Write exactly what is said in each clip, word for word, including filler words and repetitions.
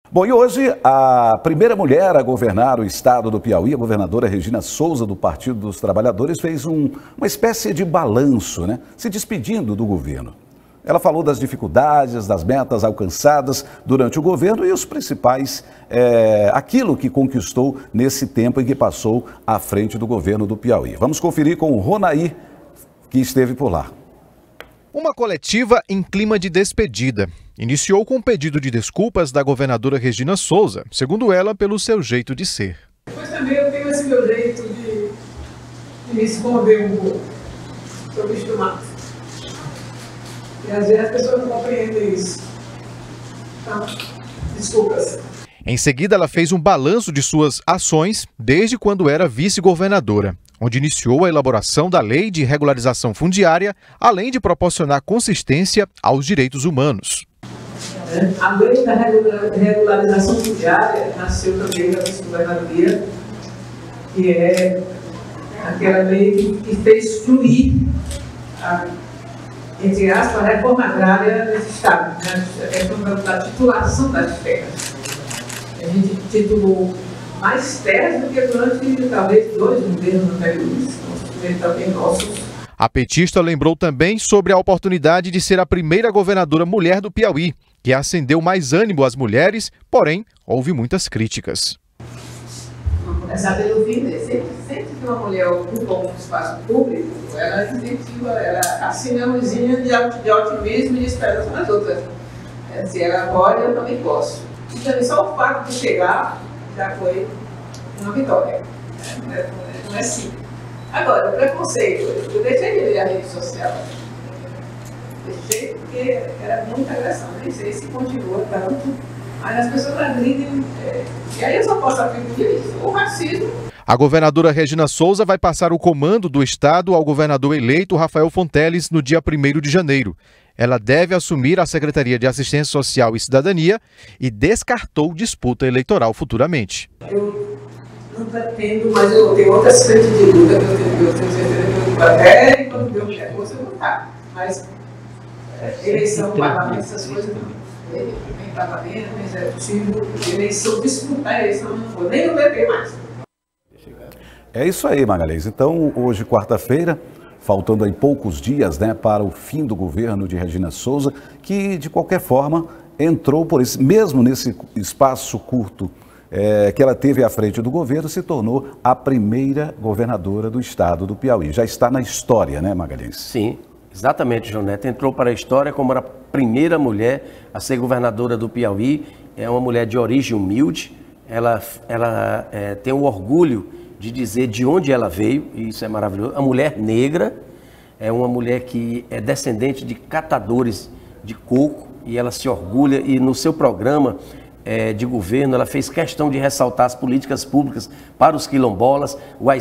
Bom, e hoje a primeira mulher a governar o estado do Piauí, a governadora Regina Souza, do Partido dos Trabalhadores, fez um, uma espécie de balanço, né? Se despedindo do governo. Ela falou das dificuldades, das metas alcançadas durante o governo e os principais, é, aquilo que conquistou nesse tempo em que passou à frente do governo do Piauí. Vamos conferir com o Ronaí, que esteve por lá. Uma coletiva em clima de despedida. Iniciou com um pedido de desculpas da governadora Regina Souza, segundo ela, pelo seu jeito de ser. Mas também eu tenho esse meu jeito de, de me esconder um pouco. Estou acostumado. E às vezes as pessoas não compreendem isso. Então, desculpas. Em seguida, ela fez um balanço de suas ações desde quando era vice-governadora, onde iniciou a elaboração da Lei de Regularização Fundiária, além de proporcionar consistência aos direitos humanos. A Lei da Regularização Fundiária nasceu também da vice-governadoria, que é aquela lei que fez fluir a, entre aspas, a reforma agrária desse estado, né? A questão da titulação das terras. A gente titulou mais terras do que durante talvez dois governos anteriores, também nossos. A petista lembrou também sobre a oportunidade de ser a primeira governadora mulher do Piauí, que acendeu mais ânimo às mulheres, porém houve muitas críticas. Vamos começar pelo fim, né? sempre, sempre que uma mulher ocupa um espaço público, ela incentiva, ela assina a luzinha de, de otimismo e de esperança nas outras. É, se ela pode, eu também posso. E também só o fato de chegar já foi uma vitória. Não é, não é assim. Agora, o preconceito, eu deixei de ler a rede social. Deixei porque era muita agressão. Nem sei se continua tanto, mas as pessoas agridem. É, e aí eu só posso atribuir isso. O racismo. A governadora Regina Souza vai passar o comando do estado ao governador eleito Rafael Fonteles no dia primeiro de janeiro. Ela deve assumir a Secretaria de Assistência Social e Cidadania e descartou disputa eleitoral futuramente. Eu não pretendo, mas eu tenho outras frentes de luta que eu tenho, eu tenho certeza que eu até quando Deus quer força eu vou lutar. Mas é, eleição, parlamento, essas coisas não. Nem parlamento, nem é possível. Eleição, disputar a eleição, eu não vou nem no P P mais. É isso aí, Magalhães. Então, hoje, quarta-feira, faltando aí poucos dias, né, para o fim do governo de Regina Souza, que, de qualquer forma, entrou por esse, mesmo nesse espaço curto é, que ela teve à frente do governo, se tornou a primeira governadora do estado do Piauí. Já está na história, né, Magalhães? Sim, exatamente, João Neto. Entrou para a história como a primeira mulher a ser governadora do Piauí. É uma mulher de origem humilde. Ela, ela é, tem o orgulho de dizer de onde ela veio, e isso é maravilhoso. A mulher negra é uma mulher que é descendente de catadores de coco, e ela se orgulha, e no seu programa é, de governo ela fez questão de ressaltar as políticas públicas para os quilombolas,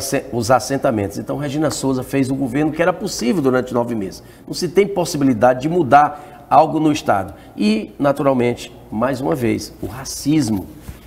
os assentamentos. Então Regina Souza fez um governo que era possível durante nove meses. Não se tem possibilidade de mudar algo no estado. E, naturalmente, mais uma vez, o racismo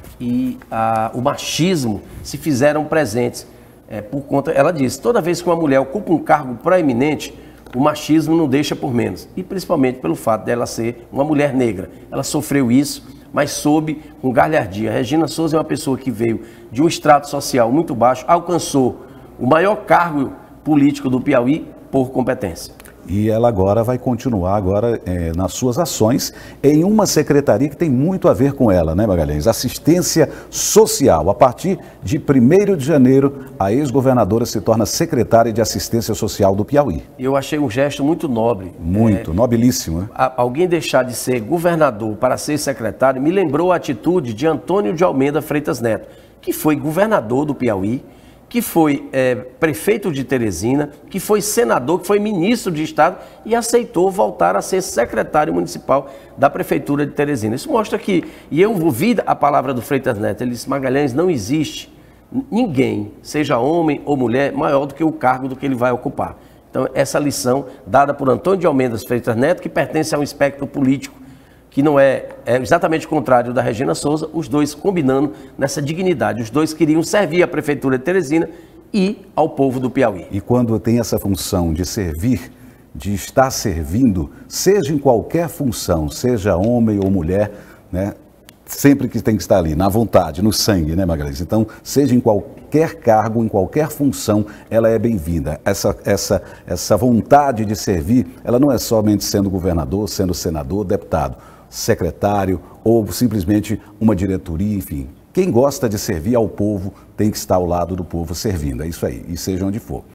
e a, o machismo se fizeram presentes é, por conta, ela disse, toda vez que uma mulher ocupa um cargo proeminente, o machismo não deixa por menos, e principalmente pelo fato dela ser uma mulher negra. Ela sofreu isso, mas soube com galhardia. A Regina Souza é uma pessoa que veio de um estrato social muito baixo, alcançou o maior cargo político do Piauí por competência. E ela agora vai continuar agora é, nas suas ações em uma secretaria que tem muito a ver com ela, né, Magalhães? Assistência Social. A partir de primeiro de janeiro, a ex-governadora se torna secretária de Assistência Social do Piauí. Eu achei um gesto muito nobre. Muito, é, nobilíssimo, né? Alguém deixar de ser governador para ser secretário me lembrou a atitude de Antônio de Almeida Freitas Neto, que foi governador do Piauí, que foi é, prefeito de Teresina, que foi senador, que foi ministro de Estado e aceitou voltar a ser secretário municipal da Prefeitura de Teresina. Isso mostra que, e eu ouvi a palavra do Freitas Neto, ele disse, Magalhães, não existe ninguém, seja homem ou mulher, maior do que o cargo do que ele vai ocupar. Então, essa lição dada por Antônio de Almeida Freitas Neto, que pertence a um espectro político que não é, é exatamente o contrário da Regina Souza, os dois combinando nessa dignidade. Os dois queriam servir à Prefeitura de Teresina e ao povo do Piauí. E quando tem essa função de servir, de estar servindo, seja em qualquer função, seja homem ou mulher, né, sempre que tem que estar ali, na vontade, no sangue, né, Magalhães? Então, seja em qualquer cargo, em qualquer função, ela é bem-vinda. Essa, essa, essa vontade de servir, ela não é somente sendo governador, sendo senador, deputado, secretário ou simplesmente uma diretoria, enfim. Quem gosta de servir ao povo tem que estar ao lado do povo servindo, é isso aí, e seja onde for.